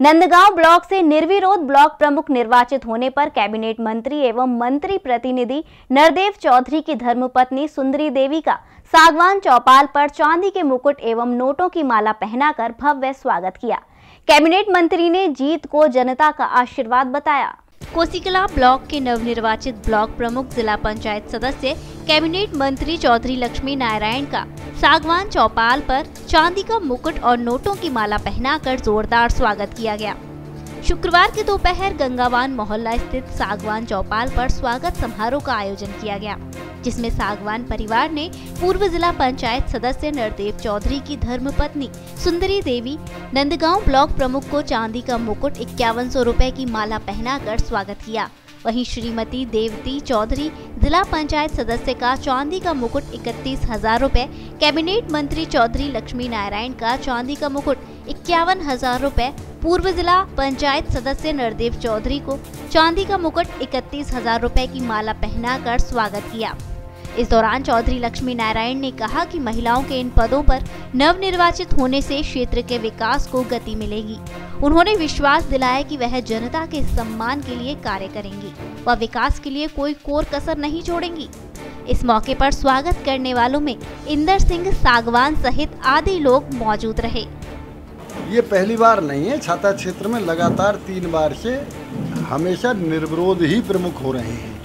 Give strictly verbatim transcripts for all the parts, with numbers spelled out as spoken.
Nandgaon block से निर्विरोध block प्रमुख निर्वाचित होने पर कैबिनेट मंत्री एवं मंत्री प्रतिनिधि नरदेव चौधरी की धर्मपत्नी सुंदरी देवी का सागवान चौपाल पर चांदी के मुकुट एवं नोटों की माला पहनाकर भव्य स्वागत किया। कैबिनेट मंत्री ने जीत को जनता का आशीर्वाद बताया। कोसीकला ब्लॉक के नवनिर्वाचित ब्लॉक प्रमुख जिला पंचायत सदस्य कैबिनेट मंत्री चौधरी लक्ष्मी नारायण का सागवान चौपाल पर चांदी का मुकुट और नोटों की माला पहनाकर जोरदार स्वागत किया गया। शुक्रवार के दोपहर गंगावान मोहल्ला स्थित सागवान चौपाल पर स्वागत समारोह का आयोजन किया गया, जिसमें सागवान परिवार ने पूर्व जिला पंचायत सदस्य नरदेव चौधरी की धर्मपत्नी सुंदरी देवी नंदगांव ब्लॉक प्रमुख को चांदी का मुकुट इक्यावन सौ रुपए की माला पहनाकर स्वागत किया। वहीं श्रीमती देवती चौधरी जिला पंचायत सदस्य का चांदी का मुकुट इकतीस हजार रुपए, कैबिनेट मंत्री चौधरी लक्ष्मी नारायण का चांदी का मुकुट इक्यावन हजार रुपए, पूर्व जिला पंचायत सदस्य नरदेव चौधरी को चांदी का मुकुट इकतीस हजार रुपए की माला पहनाकर स्वागत किया। इस दौरान चौधरी लक्ष्मी नारायण ने कहा कि महिलाओं के इन पदों पर नवनिर्वाचित होने से क्षेत्र के विकास को गति मिलेगी। उन्होंने विश्वास दिलाया कि वह जनता के सम्मान के लिए कार्य करेंगी व विकास के लिए कोई कोर कसर नहीं छोड़ेंगी। इस मौके पर स्वागत करने वालों में इंदर सिंह सागवान सहित आदि लोग मौजूद रहे। ये पहली बार नहीं है, छाता क्षेत्र में लगातार तीन बार से हमेशा निर्विरोध ही प्रमुख हो रहे हैं,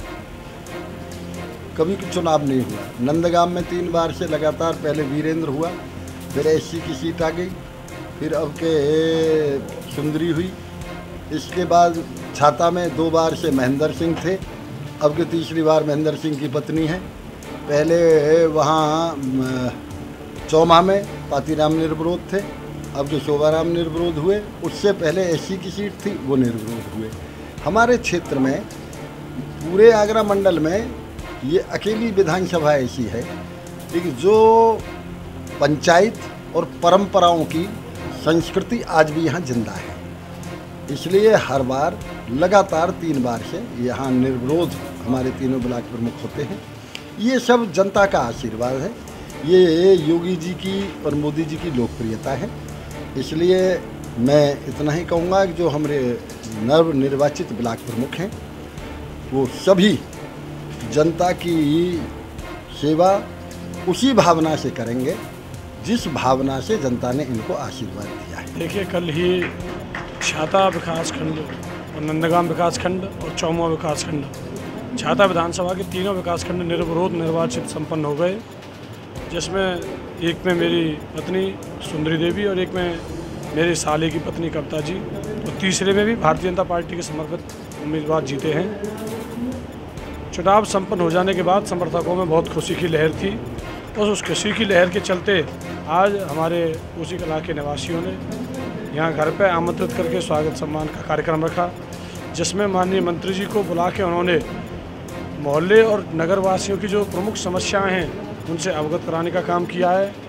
कभी भी चुनाव नहीं हुआ। नंदगांव में तीन बार से लगातार, पहले वीरेंद्र हुआ, फिर एससी की सीट आ गई, फिर अब के सुंदरी हुई, इसके बाद छाता में दो बार से महेंद्र सिंह थे, अब के तीसरी बार महेंद्र सिंह की पत्नी है। पहले वहाँ चौमा में पातीराम निर्विरोध थे, अब जो शोभाराम निर्विरोध हुए, उससे पहले एससी की सीट थी, वो निर्विरोध हुए। हमारे क्षेत्र में पूरे आगरा मंडल में ये अकेली विधानसभा ऐसी है कि जो पंचायत और परंपराओं की संस्कृति आज भी यहाँ जिंदा है। इसलिए हर बार लगातार तीन बार से यहाँ निर्विरोध हमारे तीनों ब्लॉक प्रमुख होते हैं। ये सब जनता का आशीर्वाद है, ये योगी जी की और मोदी जी की लोकप्रियता है। इसलिए मैं इतना ही कहूँगा कि जो हमारे नव निर्वाचित ब्लॉक प्रमुख हैं वो सभी जनता की सेवा उसी भावना से करेंगे जिस भावना से जनता ने इनको आशीर्वाद दिया है। देखिए, कल ही छाता विकासखंड और नंदगांव विकासखंड और चौमा विकासखंड, छाता विधानसभा के तीनों विकासखंड निर्विरोध निर्वाचित संपन्न हो गए, जिसमें एक में मेरी पत्नी सुंदरी देवी और एक में मेरे साले की पत्नी कविता जी और तीसरे में भी भारतीय जनता पार्टी के समर्पित उम्मीदवार जीते हैं। चुनाव संपन्न हो जाने के बाद समर्थकों में बहुत खुशी की लहर थी और उस खुशी की लहर के चलते आज हमारे कोसीकला के निवासियों ने यहाँ घर पर आमंत्रित करके स्वागत सम्मान का कार्यक्रम रखा, जिसमें माननीय मंत्री जी को बुला के उन्होंने मोहल्ले और नगर वासियों की जो प्रमुख समस्याएं हैं उनसे अवगत कराने का काम किया है।